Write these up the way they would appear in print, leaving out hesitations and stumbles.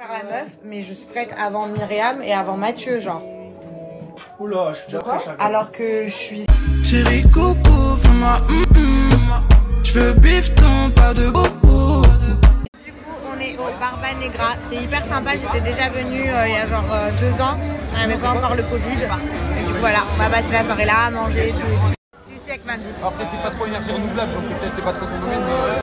Faire la meuf, mais je suis prête avant Myriam et avant Mathieu, genre. Oula, je suis déjà prêt, chacun. Alors que je suis... Chérie, coucou, fais-moi je veux bifton, pas de bobo. Du coup, on est au Barba Negra. C'est hyper sympa. J'étais déjà venue il y a genre 2 ans. On n'avait pas encore le Covid. Et du coup, voilà, on va passer la soirée là, manger et tout. Je suis ici avec ma meuf. Après, c'est pas trop énergie renouvelable, donc peut-être c'est pas trop ton domaine, mais...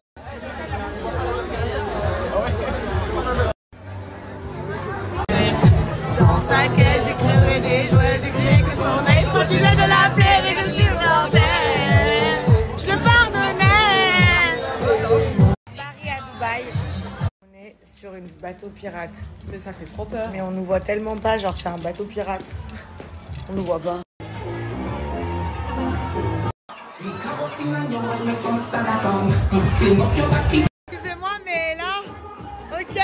Dans sa caisse, j'ai crevé des jouets. J'ai crié que son ex continuait de l'appeler, mais je supportais. Je le pardonnais. Paris à Dubaï. On est sur une bateau pirate. Mais ça fait trop peur. Mais on nous voit tellement pas, genre c'est un bateau pirate. On nous voit pas. Excusez-moi, mais là, ok.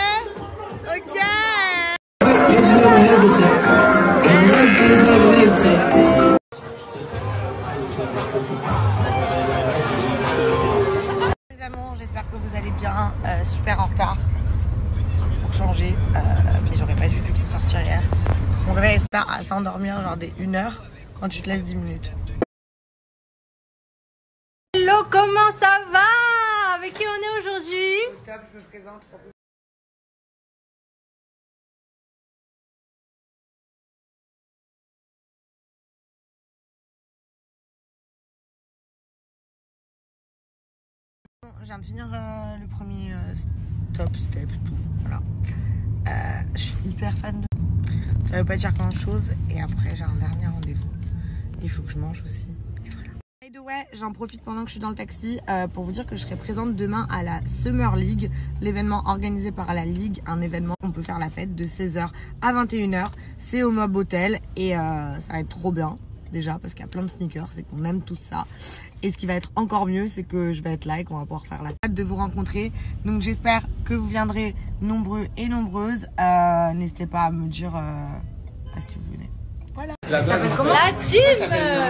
Les amours, j'espère que vous allez bien. Super en retard pour changer, mais j'aurais pas dû du coup sortir hier. On reste à s'endormir genre des 1 heure quand tu te laisses 10 minutes. Hello, comment ça va? Avec qui on est aujourd'hui? Top, je me présente. Je viens de finir le premier step, tout. Voilà. Je suis hyper fan de. Ça veut pas dire grand chose. Et après, j'ai un dernier rendez-vous. Il faut que je mange aussi. Et voilà. By the way, j'en profite pendant que je suis dans le taxi pour vous dire que je serai présente demain à la Summer League, l'événement organisé par la Ligue, un événement où on peut faire la fête de 16h à 21h. C'est au Mob Hotel et ça va être trop bien. Déjà parce qu'il y a plein de sneakers et qu'on aime tout ça. Et ce qui va être encore mieux, c'est que je vais être là et qu'on va pouvoir faire la fête de vous rencontrer. Donc j'espère que vous viendrez nombreux et nombreuses. N'hésitez pas à me dire si vous venez. Voilà. La team.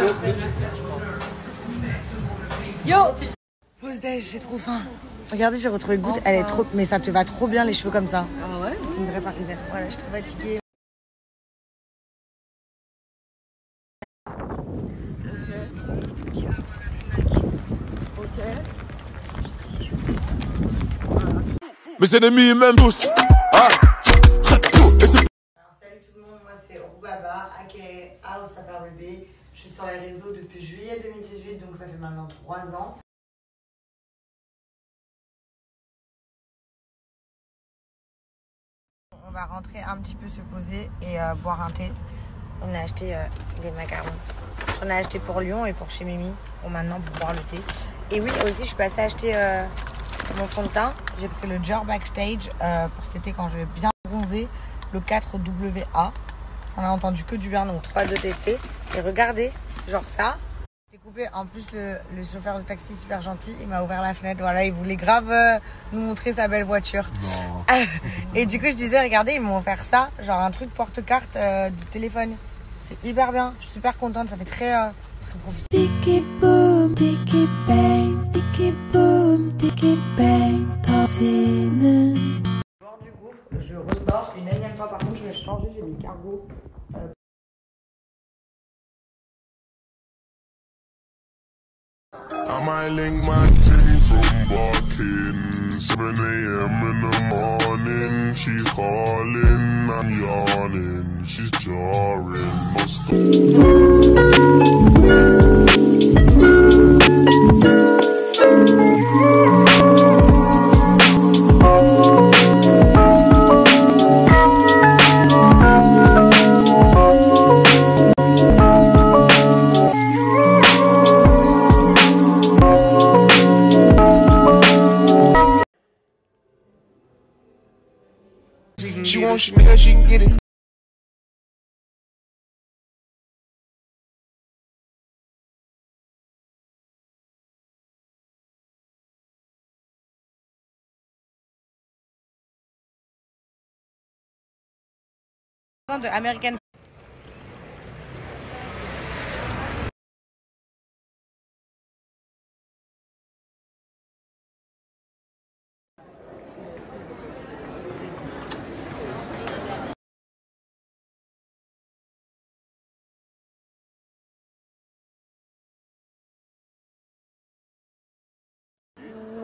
Yo. Pause déj, j'ai trop faim. Regardez, j'ai retrouvé Goutte, elle est trop... Mais ça te va trop bien les cheveux comme ça. Ah ouais? Une vraie parisienne. Voilà, je suis trop fatiguée. Mes ennemis m'aiment tous. Ah. Alors salut tout le monde, moi c'est Roubaba, aka House Safar Bébé. Je suis sur les réseaux depuis juillet 2018, donc ça fait maintenant 3 ans. On va rentrer un petit peu se poser et boire un thé. On a acheté des macarons. J'en ai acheté pour Lyon et pour chez Mimi, pour maintenant, pour boire le thé. Et oui, aussi je suis passée acheter mon fond de teint. J'ai pris le Dior Backstage pour cet été quand je vais bien bronzer, le 4WA. J'en ai entendu que du bien, donc 3 de tester. Et regardez, genre ça. J'ai coupé, en plus le chauffeur de taxi super gentil, il m'a ouvert la fenêtre, voilà, il voulait grave nous montrer sa belle voiture. Et du coup je disais, regardez, ils m'ont offert ça, genre un truc porte-carte du téléphone. C'est hyper bien, je suis super contente, ça fait très professionnel. Tiki boom, tiki bang, tiki boom, tiki bang, 터지는. Bord du gouffre, je ressors une énième fois, par contre je vais changer, j'ai mis cargo. I might link my ting from barking. 7 a.m. in the morning. She's calling, I'm yawning. She's jarring. She wants Chanel, she can get it. De American.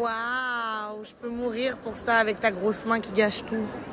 Waouh, je peux mourir pour ça avec ta grosse main qui gâche tout.